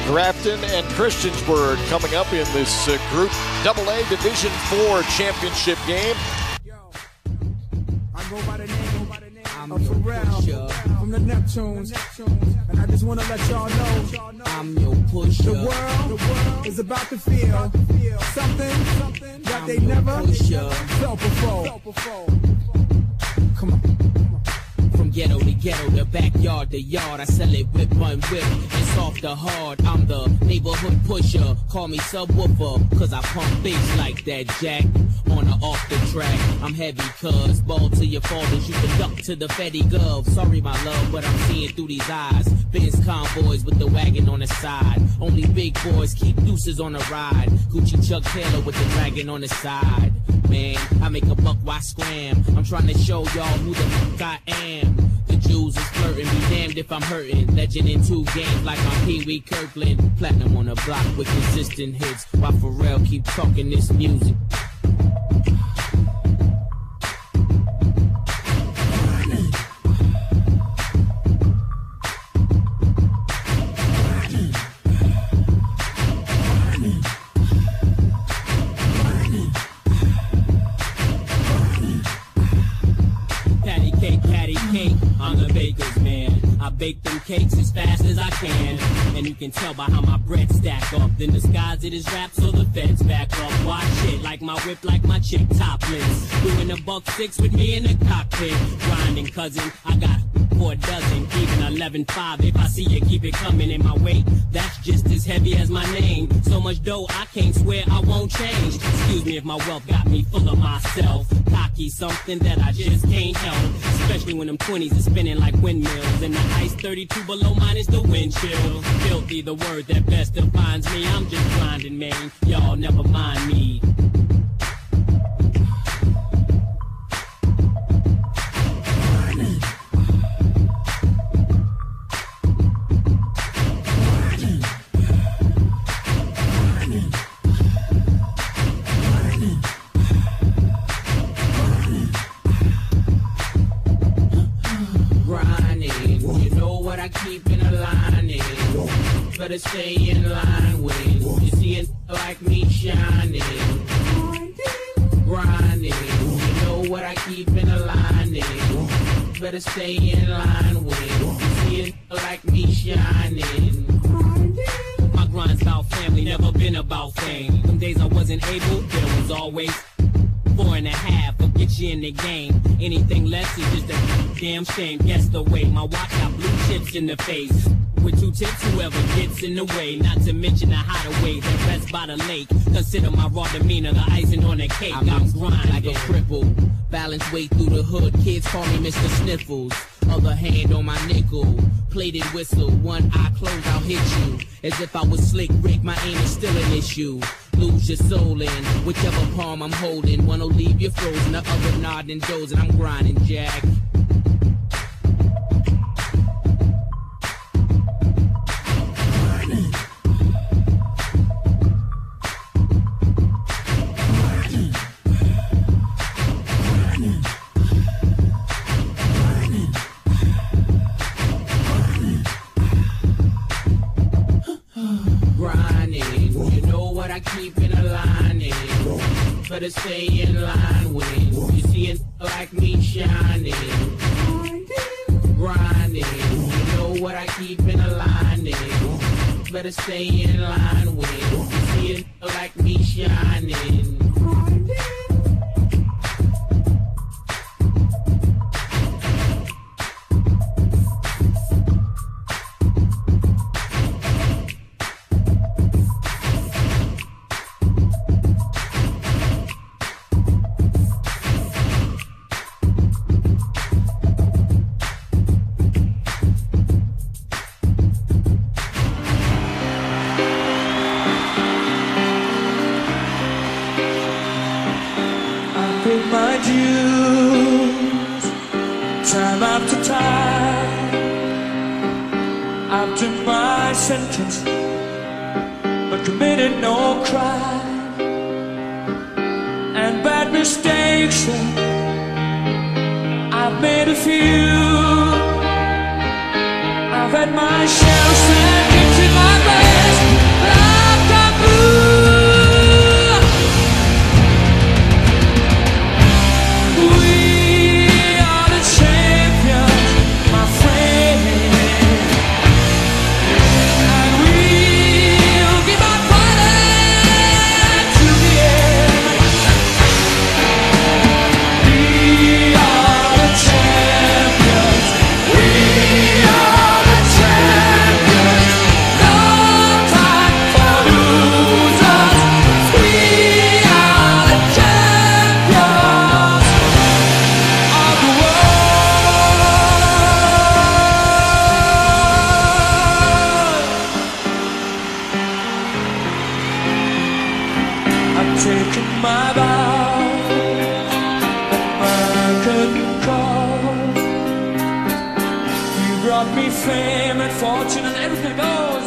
Grafton and Christiansburg coming up in this Group AA Division IV championship game. I go by the name of Pharrell from the Neptunes, and I just want to let y'all know I'm your pusher. The world is about to feel something that they never felt before. Come on. From ghetto to ghetto, the backyard to yard, I sell it whip, run, whip, and soft to hard. I'm the neighborhood pusher, call me subwoofer, cause I pump bass like that, Jack. On or off the track, I'm heavy, cuz ball to your fathers, you can duck to the Fetty Gov. Sorry, my love, but I'm seeing through these eyes. Benz convoys with the wagon on the side. Only big boys keep deuces on the ride. Gucci Chuck Taylor with the dragon on the side. Man, I make a buck, why scram? I'm trying to show y'all who the fuck I am. The Jews is flirting, be damned if I'm hurting. Legend in 2 games like I'm Pee Wee Kirkland. Platinum on the block with consistent hits, while Pharrell keep talking this music. I'm the baker's man. I bake them cakes as fast as I can, and you can tell by how my bread stack up. Then disguise it as rap so the feds back up. Watch it like my whip, like my chick topless. Doing a $1.6 with me in the cockpit. Grinding, cousin, I got 4 dozen, even 11.5. If I see you keep it coming in my weight, that's just as heavy as my name. So much dough I can't swear I won't change. Excuse me if my wealth got me full of myself. Cocky, something that I just can't help. Especially when them 20s are spinning like windmills, and the ice 32 below mine is the wind chill. Filthy, the word that best defines me. I'm just grinding, man. Y'all never mind me. Keep in a line, better stay in line when you see it like me shining, grinding. You know what I keep in a line, better stay in line when you see it like me shining. My grind's about family, never been about fame. Them days I wasn't able, there was always 4.5 will get you in the game. Anything less is just a damn shame. Guess the way my watch got blue chips in the face. With 2 tips, whoever gets in the way. Not to mention the hideaway that rests by the lake. Consider my raw demeanor the icing on the cake. I'm grinding like a cripple. Balance way through the hood. Kids call me Mr. Sniffles. Other hand on my nickel. Plated whistle. One eye closed, I'll hit you. As if I was Slick Rick, my aim is still an issue. Lose your soul in whichever palm I'm holding. One will leave you frozen, the other nodding dozing. I'm grinding, Jack. Keep in a line, better stay in line when you see it like me shining, grinding. You know what I keep in a line, better stay in line when you see it like me shining. My dues, time after time, I've done my sentence, but committed no crime, and bad mistakes, I've made a few. I've had my share of sand into my breast. taken my vow, my curtain call. You brought me fame and fortune and everything. Oh,